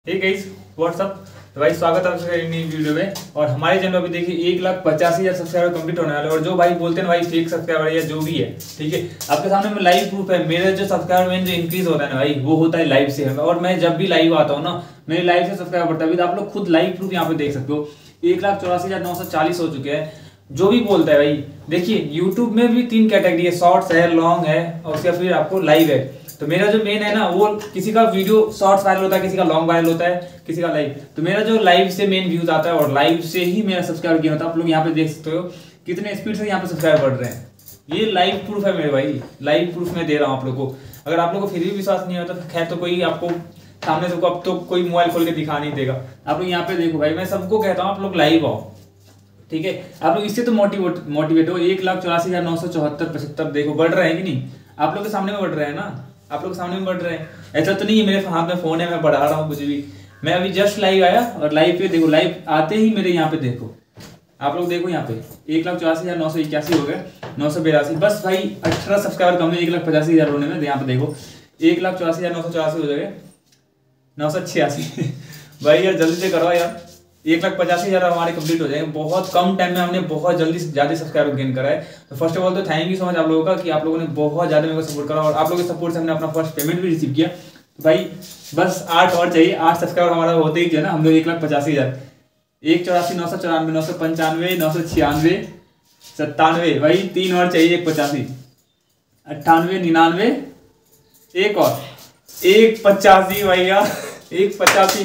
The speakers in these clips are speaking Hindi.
Hey guys what's up. तो भाई स्वागत है आपका नई वीडियो में। और हमारे चैनल अभी देखिए 1,85,000 सब्सक्राइबर कंप्लीट होने वाले। और जो भाई बोलते हैं ना भाई फेक सब्सक्राइबर या जो भी है, ठीक है, आपके सामने में लाइव प्रूफ है। मेरा जो सब्सक्राइबर में जो इंक्रीज होता है ना भाई, वो होता है लाइव से। और मैं जब भी लाइव आता हूँ ना, मेरे लाइव से सब्सक्राइबर बढ़ता है। अभी तो आप लोग खुद लाइव प्रूफ यहाँ पे देख सकते हो, 1,84,940 हो चुके हैं। जो भी बोलता है भाई, देखिए यूट्यूब में भी 3 कैटेगरी है, शॉर्ट्स है, लॉन्ग है और उसके फिर आपको लाइव है। तो मेरा जो मेन है ना, वो किसी का वीडियो शॉर्ट्स वायरल होता है, किसी का लॉन्ग वायरल होता है, किसी का लाइव। तो मेरा जो लाइव से मेन व्यूज आता है और लाइव से ही मेरा सब्सक्राइबर गेन होता है। आप लोग यहाँ पे देख सकते हो कितने स्पीड से यहाँ पे सब्सक्राइबर बढ़ रहे हैं। ये लाइव प्रूफ है मेरे भाई, लाइव प्रूफ मैं दे रहा हूँ आप लोग को। अगर आप लोग को फिर भी विश्वास नहीं होता तो खैर, तो कोई आपको सामने से अब तो कोई मोबाइल खोल के दिखा नहीं देगा। आप लोग यहाँ पे देखो भाई, मैं सबको कहता हूँ आप लोग लाइव आओ, ठीक है। आप लोग इससे तो मोटिवेट हो। 1,84,974 देखो बढ़ रहे हैं कि नहीं, आप लोग के सामने में बढ़ रहे हैं ना, आप लोग सामने में बढ़ रहे हैं। ऐसा तो नहीं है मेरे हाथ में फोन है मैं बढ़ा रहा हूँ कुछ भी। मैं अभी जस्ट लाइव आया और लाइव पे देखो, लाइव आते ही मेरे यहाँ पे देखो, आप लोग देखो यहाँ पे 1,84,981 हो गए, 982। बस भाई 18 सब्सक्राइबर कम है 1,85,000 होने में। यहाँ पे देखो 1,84,984 हो जाएगा, 986 भाई यार जल्दी से करो यार, 1,85,000 हमारे कंप्लीट हो जाएंगे। बहुत कम टाइम में हमने बहुत जल्दी ज्यादा सब्सक्राइबर गेन करा है। तो फर्स्ट ऑफ ऑल तो थैंक यू सो मच आप लोगों का कि आप लोगों ने बहुत ज्यादा मेरे को सपोर्ट करा और आप लोगों के सपोर्ट से हमने अपना फर्स्ट पेमेंट भी रिसीव किया। तो भाई बस 8 और चाहिए, 8 सब्सक्राइबर हमारा होते ही जो है ना, हम लोग 1,85,000, 1,84,994, 995, 996, 97 भाई 3 और चाहिए, 1,85, 98, 99, एक और 1,85 भैया, 1,85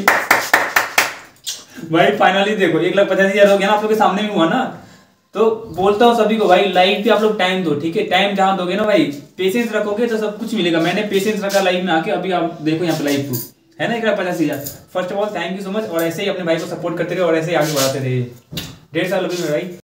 भाई फाइनली देखो 1,85,000 हो गया ना, आप लोग के सामने में हुआ ना। तो बोलता हूँ सभी को भाई, लाइव पे आप लोग टाइम दो, ठीक है। टाइम जहां दोगे ना भाई, पेशेंस रखोगे तो सब कुछ मिलेगा। मैंने पेशेंस रखा लाइव में आके, अभी आप देखो यहाँ पे लाइव प्रूफ है ना 1,85,000। First of all thank you so much. और ऐसे ही अपने भाई को सपोर्ट करते रहे और ऐसे ही आगे बढ़ाते रहिए। 1.5 साल अभी में भाई।